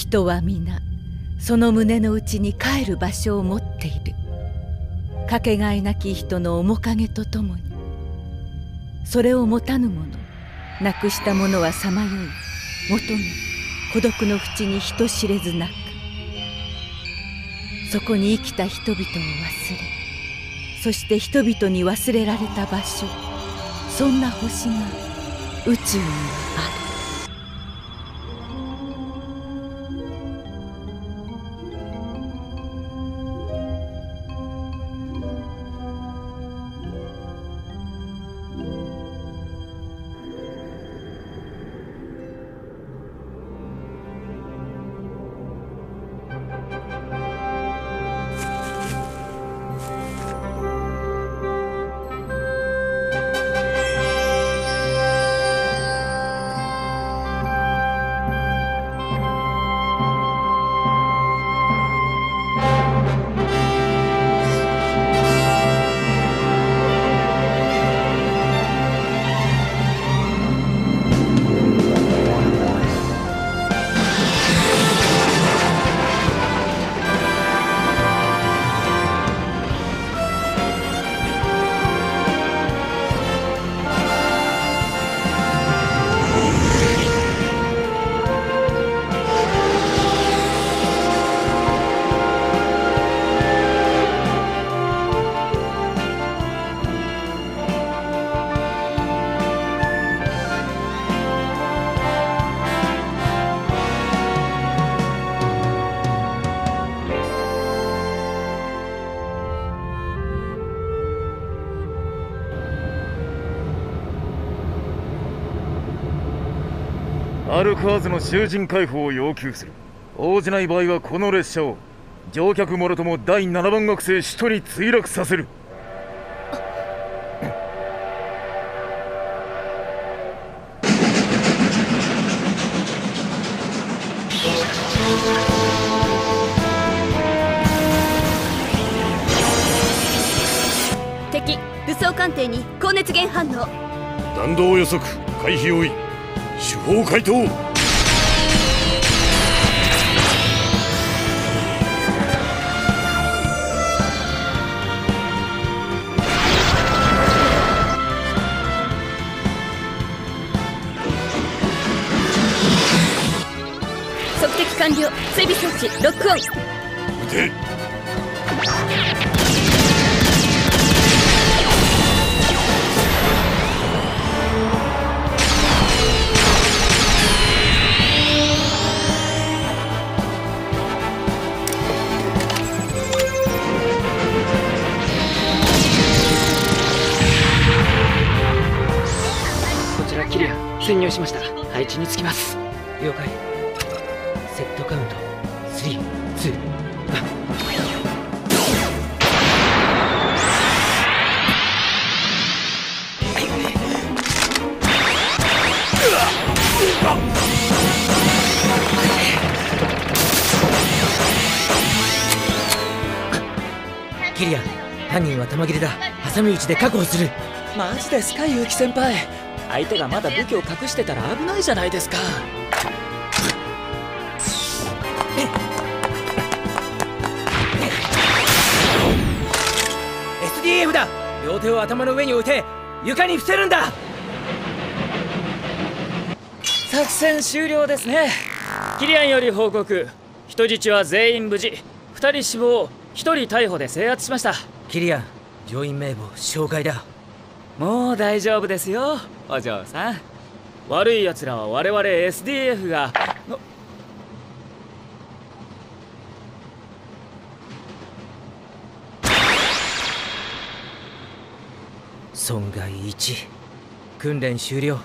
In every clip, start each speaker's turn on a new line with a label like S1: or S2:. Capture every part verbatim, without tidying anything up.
S1: 人は皆その胸の内に帰る場所を持っている。かけがえなき人の面影とともに、それを持たぬ者、なくした者はさまよい求め、孤独の淵に人知れず泣く。そこに生きた人々を忘れ、そして人々に忘れられた場所、そんな星が宇宙にはある。
S2: アルカーズの囚人解放を要求する。応じない場合はこの列車を乗客もろともだいななばん惑星使徒に墜落させる。
S3: 敵武装艦艇に高熱源反応。
S4: 弾道予測回避用意。手法回答。
S3: 測敵完了。追尾装置ロックオン。
S4: 撃て。
S5: キリアン、潜入しました。配置につきます。了解。セットカウントスリー、ツー、ワン。キリアン、犯人は弾切れだ。挟み撃ちで確保する。
S6: マジですか、結城先輩。相手がまだ武器を隠してたら危ないじゃないですか。
S5: エスディーエフ だ。両手を頭の上に置いて床に伏せるんだ。
S6: 作戦終了ですね。キリアンより報告。人質は全員無事。ふたり死亡、ひとり逮捕で制圧しました。
S5: キリアン、乗員名簿紹介だ。
S6: もう大丈夫ですよ、お嬢さん。悪い奴らは我々 エスディーエフ が
S5: 損害いち。訓練終了。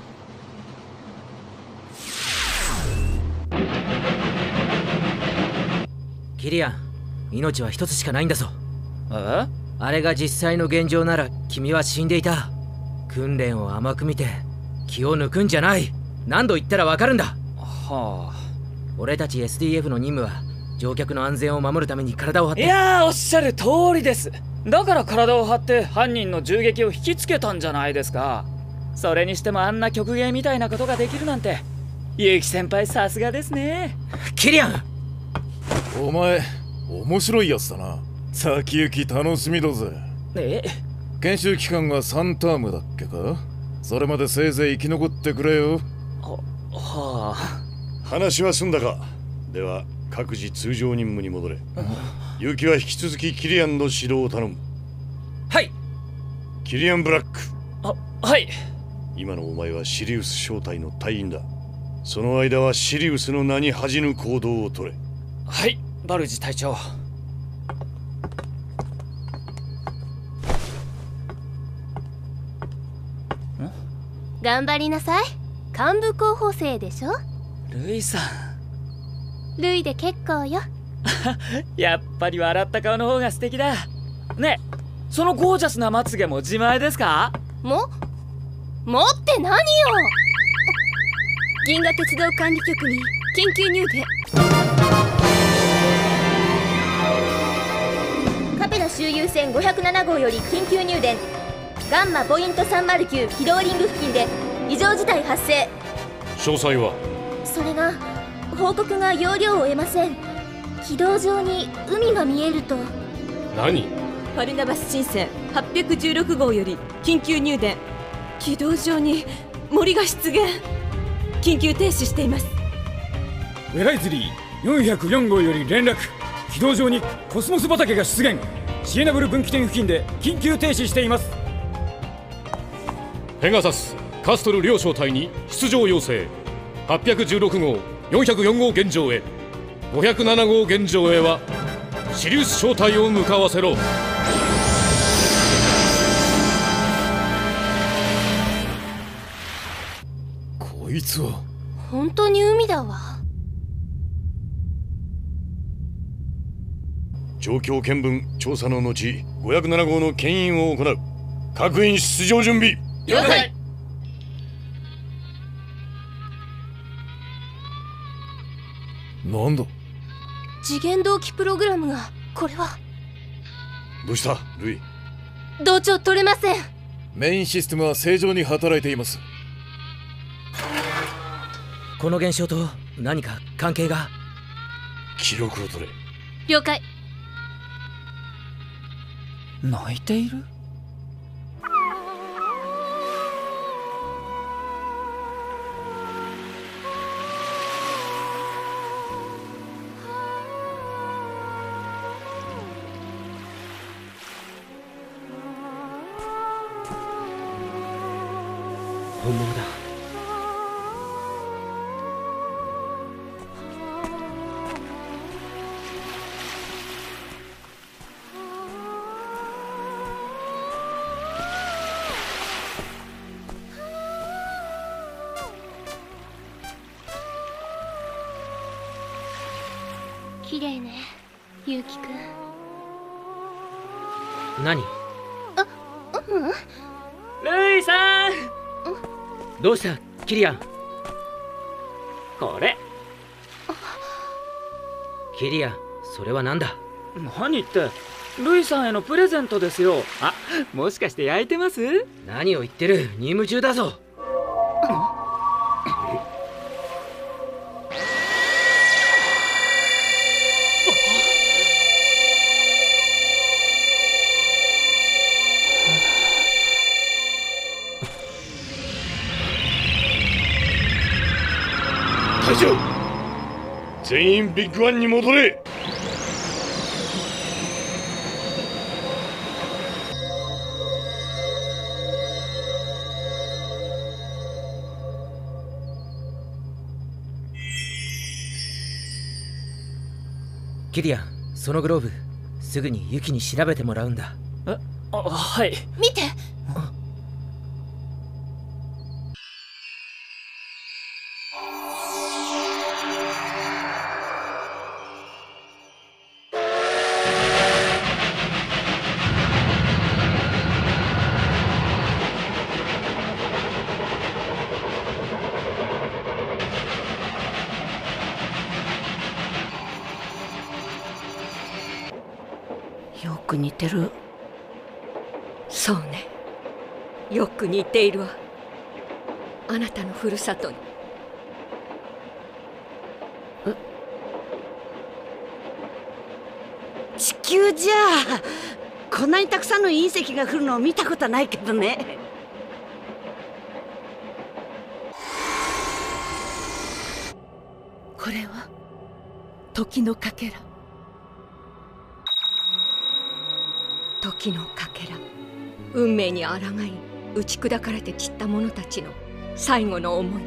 S5: キリアン、命は一つしかないんだぞ。
S6: え？
S5: あれが実際の現状なら君は死んでいた。訓練を甘く見て気を抜くんじゃない。何度言ったらわかるんだ。
S6: はあ。
S5: 俺たち エスディーエフ の任務は乗客の安全を守るために体を張って。
S6: いやー、おっしゃる通りです。だから体を張って犯人の銃撃を引きつけたんじゃないですか。それにしてもあんな極限みたいなことができるなんて結城先輩さすがですね。
S5: キリアン。
S2: お前面白いやつだな。先行き楽しみだぜ。
S6: え、
S2: 研修期間はさんタームだっけか。それまでせいぜい生き残ってくれよ。
S6: ははあ。
S4: 話は済んだか。では各自通常任務に戻れ。結城は引き続きキリアンの指導を頼む。
S5: はい。
S4: キリアン・ブラック。
S6: あ、はい。
S4: 今のお前はシリウス正体の隊員だ。その間はシリウスの名に恥じぬ行動をとれ。
S6: はい、バルジ隊長。
S7: 頑張りなさい。幹部候補生でしょ。
S6: ルイさ
S7: ん。ルイで結構よ。
S6: やっぱり笑った顔の方が素敵だ。ねえ、そのゴージャスなまつげも自前ですか？
S7: も持って何よ。
S3: 銀河鉄道管理局に緊急入電。
S7: カペラ周遊船ごひゃくなな号より緊急入電。ガンマポイントさんまるきゅう起動リング付近で異常事態発生。
S4: 詳細は？
S7: それが報告が要領を得ません。軌道上に海が見えると。
S4: 何？
S3: パルナバス新船はっぴゃくじゅうろく号より緊急入電。軌道上に森が出現。緊急停止しています。
S8: ウェライズリーよんひゃくよん号より連絡。軌道上にコスモス畑が出現。シエナブル分岐点付近で緊急停止しています。
S9: ペガサス、カストル両小隊に出場要請。はっぴゃくじゅうろく号、よんひゃくよん号現場へ。ごひゃくなな号現場へはシリウス小隊を向かわせろ。
S2: こいつは
S7: 本当に海だわ。
S4: 状況見分調査の後、ごひゃくなな号の牽引を行う。各員出場準備。
S6: 了解。
S2: なんだ？
S7: 次元同期プログラムが。これは
S4: どうしたルイ？
S7: 同調取れません。
S2: メインシステムは正常に働いています。
S5: この現象と何か関係が？
S4: 記録を取れ。
S7: 了解。
S6: 泣いている？
S5: 本物だ。
S7: 綺麗ね、ゆうきくん。
S5: 何？
S7: あ、うん。
S6: ルイさん。
S5: どうしたキリアン？
S6: これ。
S5: キリアン、それは何だ？
S6: 何ってルイさんへのプレゼントですよ。あ、もしかして焼いてます？
S5: 何を言ってる、任務中だぞ。
S4: 隊長、全員ビッグワンに戻れ。
S5: キリアン、そのグローブすぐにユキに調べてもらうんだ。
S6: え、あ、はい。
S7: 見て。
S3: よく似てる。そうね、よく似ているわ。あなたのふるさとに。
S10: 球じゃこんなにたくさんの隕石が降るのを見たことないけどね。
S1: これは時のかけら。
S11: 時のかけら、運命に抗い打ち砕かれて散った者たちの最後の思い。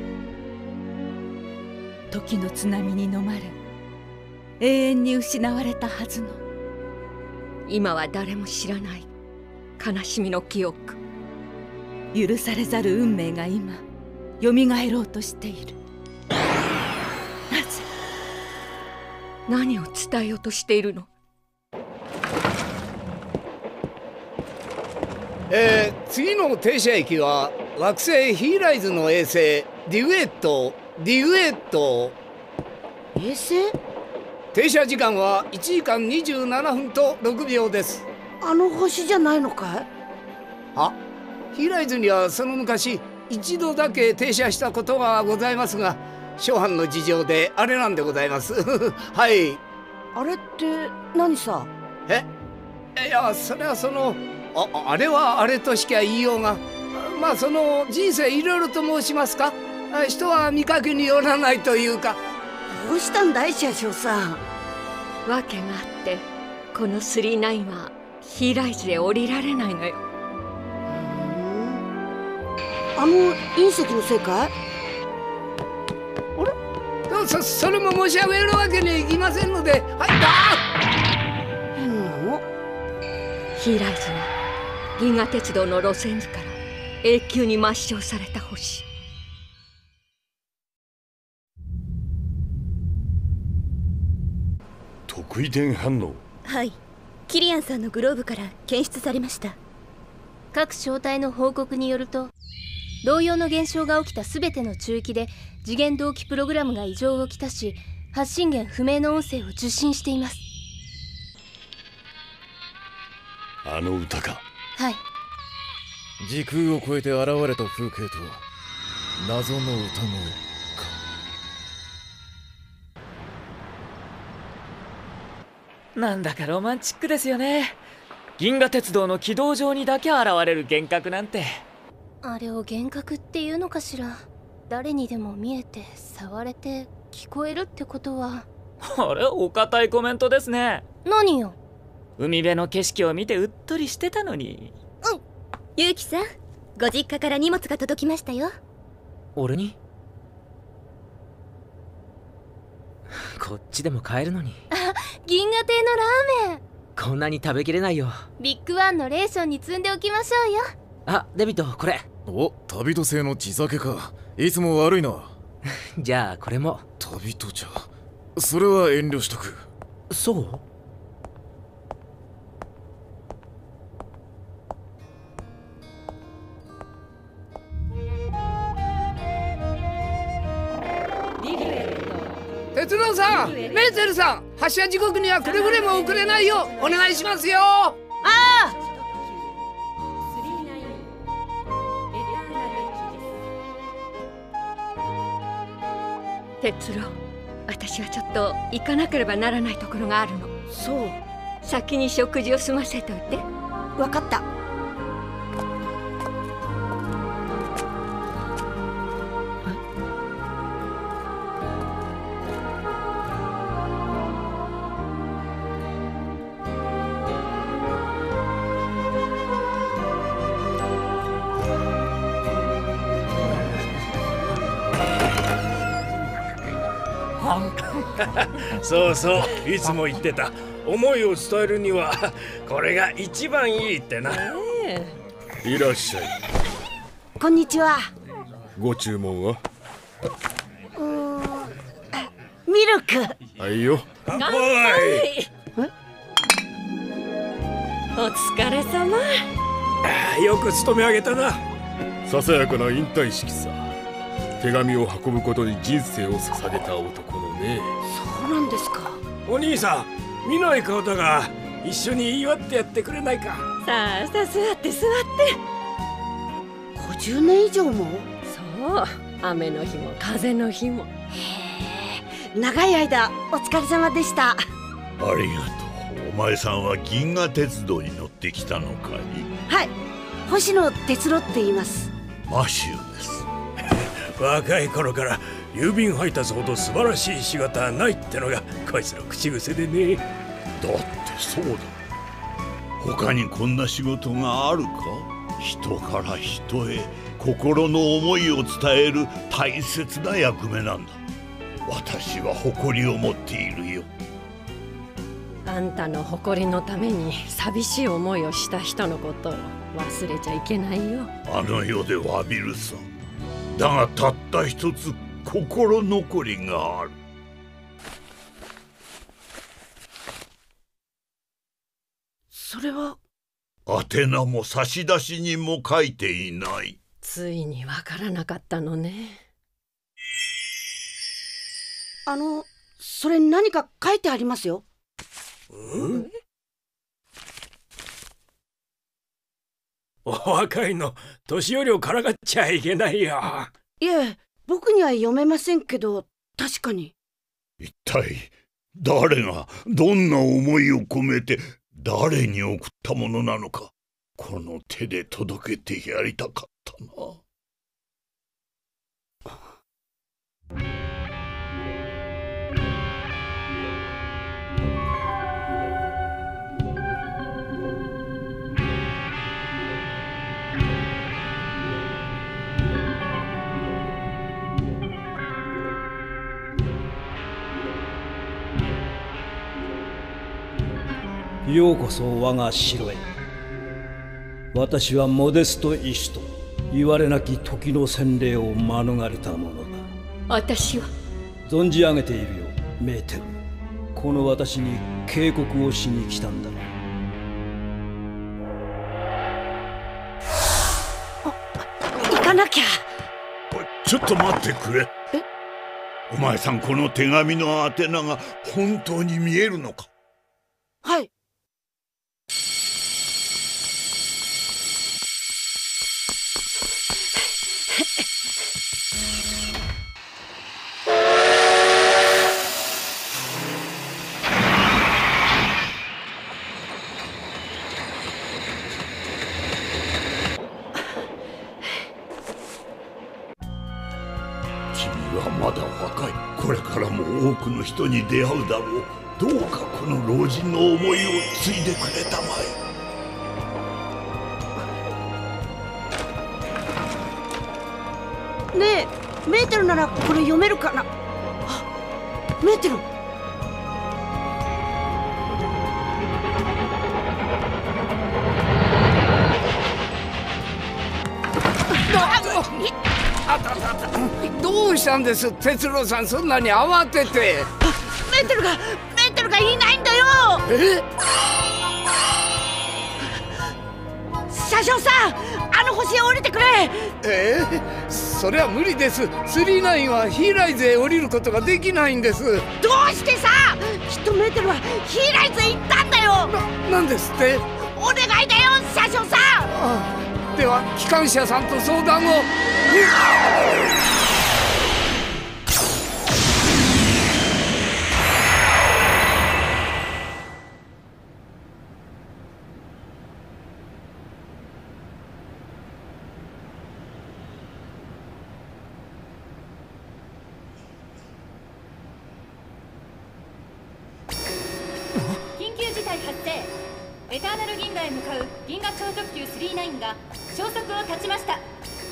S1: 時の津波に飲まれ永遠に失われたはずの、
S11: 今は誰も知らない悲しみの記憶。
S1: 許されざる運命が今よみがえろうとしている。なぜ？
S11: 何を伝えようとしているの？
S12: えー、次の停車駅は惑星ヒーライズの衛星ディグエットディグエット。
S10: 衛星？
S12: 停車時間はいちじかんにじゅうななふんとろくびょうです。
S10: あの星じゃないのかい？
S12: あ、ヒーライズにはその昔一度だけ停車したことがございますが、諸般の事情であれなんでございますはい。
S10: あれって何さ？
S12: えいや、それはそのああれはあれとしか言いようが、まあその人生いろいろと申しますか、人は見かけによらないというか。
S10: どうしたんだい車掌さん？
S11: 訳があってこのスリーナインはヒーライズで降りられないのよ。
S10: あの隕石のせいかい？
S12: あれ？そそれも申し上げるわけにいきませんので。はい、あ
S10: 変なの？
S11: ヒーライズは銀河鉄道の路線図から永久に抹消された星。
S4: 特異点反応？
S7: はい、キリアンさんのグローブから検出されました。各小隊の報告によると、同様の現象が起きた全ての中域で次元同期プログラムが異常をきたし、発信源不明の音声を受信しています。
S4: あの歌か？
S7: はい。
S2: 時空を超えて現れた風景と謎の歌声か。
S6: なんだかロマンチックですよね。銀河鉄道の軌道上にだけ現れる幻覚なんて。
S7: あれを幻覚っていうのかしら。誰にでも見えて触れて聞こえるってことは。
S6: あれ、お堅いコメントですね。
S7: 何よ？
S6: 海辺の景色を見てうっとりしてたのに。
S7: うん。ゆうきさん、ご実家から荷物が届きましたよ。
S5: 俺に？こっちでも買えるのに。
S7: あ、銀河亭のラーメン。
S5: こんなに食べきれないよ。
S7: ビッグワンのレーションに積んでおきましょうよ。
S5: あ、デビット、これ。
S2: お、旅人製の地酒か。いつも悪いな
S5: じゃあこれも。
S2: 旅人茶、それは遠慮しとく。
S5: そう？
S12: 鉄郎さん、メーテルさん、発車時刻にはくれぐれも遅れないようお願いしますよ。ああ。
S11: 鉄郎、私はちょっと行かなければならないところがあるの。
S10: そう。
S11: 先に食事を済ませておいて。
S10: わかった。
S13: そうそう、いつも言ってた。思いを伝えるにはこれが一番いいってな。
S14: え
S13: え、いらっしゃい。
S10: こんにちは。
S13: ご注文は？
S10: うーん、ミルク。
S13: はいよ。
S14: 乾杯。お疲れ様。
S13: ああ、よく勤め上げたな。ささやかな引退式さ。手紙を運ぶことに人生を捧げた男のね。
S10: そうなんですか。
S13: お兄さん、見ない顔だが一緒に祝ってやってくれないか。
S14: さあさあ、座って座って。
S10: ごじゅうねん以上も？
S14: そう、雨の日も風の日も。
S10: へえ、長い間お疲れ様でした。あ
S13: りがと
S15: お前さんは銀河鉄道に乗ってきたのかい？
S10: はい、星野哲郎って言います。
S15: マシューです。
S13: 若い頃から郵便配達ほど素晴らしい仕事はないってのがこいつの口癖でね。
S15: だってそうだ。他にこんな仕事があるか？人から人へ心の思いを伝える大切な役目なんだ。私は誇りを持っているよ。
S14: あんたの誇りのために寂しい思いをした人のことを忘れちゃいけないよ。
S15: あの世で詫びるさ。だがたった一つ心残りがある。
S10: それは
S15: 宛名も差出人も書いていない。
S14: ついにわからなかったのね。
S10: あの、それ何か書いてありますよ。
S13: うん、お若いの年寄りをからかっちゃいけないよ。
S10: いえ、僕には読めませんけど、確かに。
S15: 一体誰がどんな思いを込めて誰に送ったものなのか、この手で届けてやりたかったな。
S16: ようこそ我が城へ。私はモデスト医師と言われなき時の洗礼を免れたものだ。
S11: 私は
S16: 存じ上げているよ、メーテル。この私に警告をしに来たんだろ
S10: う。行かなきゃ。
S15: ちょっと待ってくれ。え？お前さん、この手紙の宛名が本当に見えるのか？
S10: はい。
S15: まだ若い。これからも多くの人に出会うだろう。どうかこの老人の思いを継いでくれたま
S10: え。ねえ、メーテルならこれ読めるかな。あ、メーテル。
S12: あたたた、どうしたんです、哲郎さん、そんなに慌てて。
S10: メーテルがメーテルがいないんだよ。
S12: え？
S10: 車掌さん、あの星へ降りてくれ。
S12: えー、それは無理です。スリーナインはヒーライズへ降りることができないんです。
S10: どうしてさ。きっとメーテルはヒーライズへ行ったんだよ。
S12: な、なんですって。
S10: お願いだよ、車掌さん。
S12: ああ、では機関車さんと相談を。
S17: 緊急事態発生。エターナル銀河へ向かう銀河超特急スリーナインが消息を絶ちました。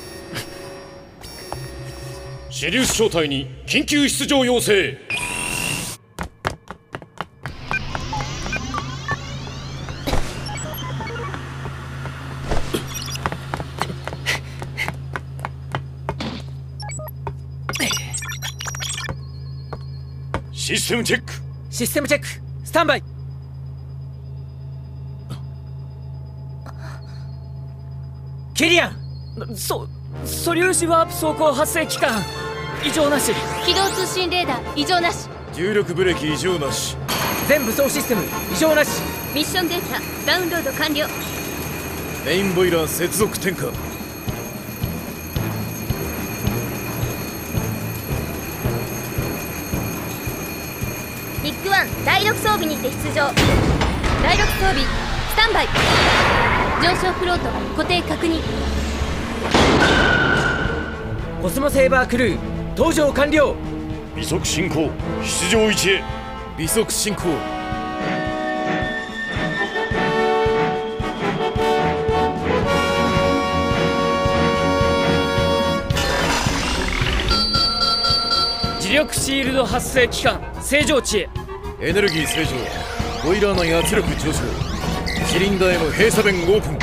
S9: シリウス小隊に緊急出場要請。システムチェック。
S5: システムチェックスタンバイ。キリアン。
S6: そ素粒子ワープ走行発生期間異常なし。
S7: 起動通信レーダー異常なし。
S2: 重力ブレーキ異常なし。
S5: 全武装システム異常なし。
S7: ミッションデータダウンロード完了。
S2: メインボイラー接続点火。
S7: ミックワン第ろく装備にて出場。 だいろく装備スタンバイ。上昇フロート固定確認。
S5: コスモセーバークルー登場完了。
S4: 微速進行、出場位置へ。
S2: 微速進行。
S6: 磁力シールド発生期間正常値へ。
S2: エネルギー正常。ボイラー内圧力上昇。シリンダーへの閉鎖弁オープン。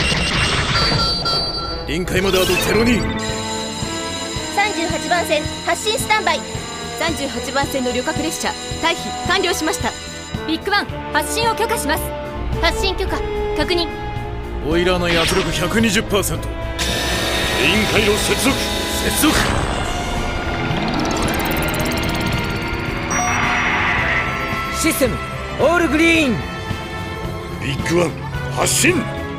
S2: 臨界まであとゼロに。
S7: さんじゅうはちばん線発進スタンバイ。
S3: さんじゅうはちばん線の旅客列車退避完了しました。
S7: ビッグバン発進を許可します。発進許可確認。
S2: ボイラー内圧力 ひゃくにじゅっパーセント。
S4: メイン回路接続。
S2: 接続。
S5: システムオールグリーン。
S4: ビッグワン発進。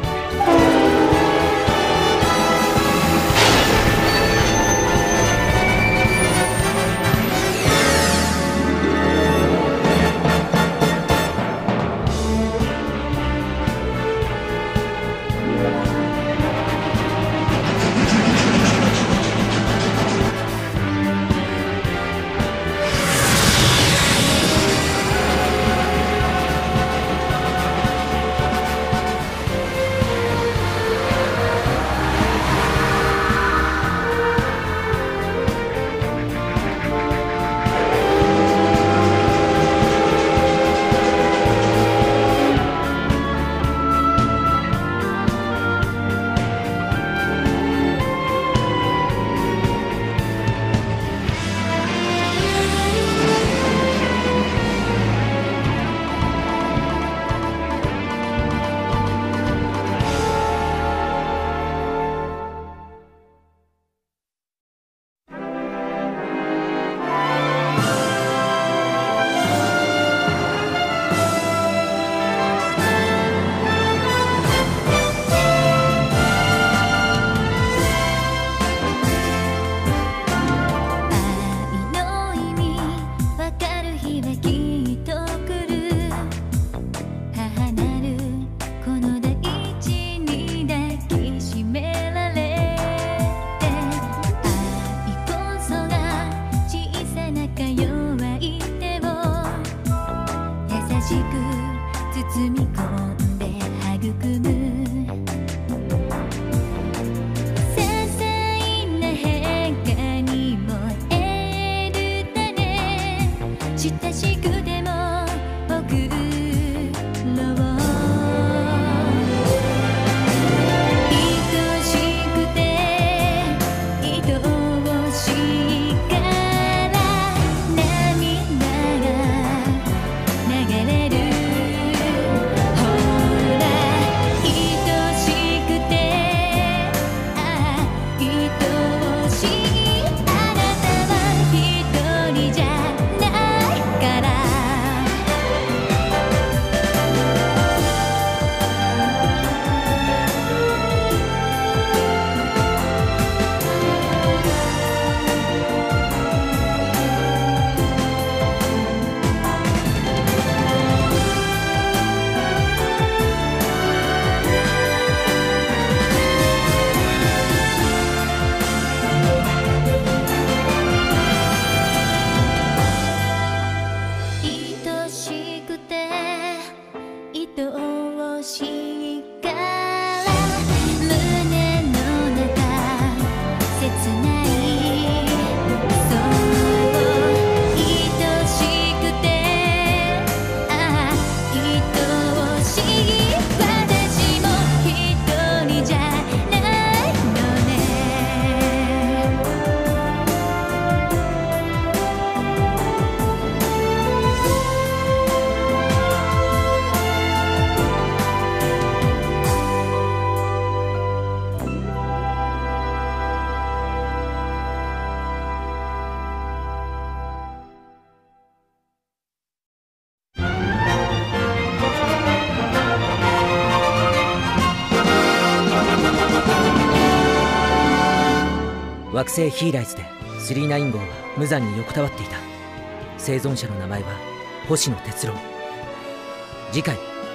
S5: 惑星ヒーライズでスリーナイン号は無残に横たわっていた。生存者の名前は星野哲郎。次回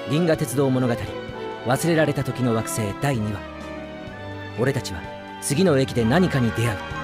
S5: 銀河鉄道物語忘れられた時の惑星だいにわ。俺たちは次の駅で何かに出会う。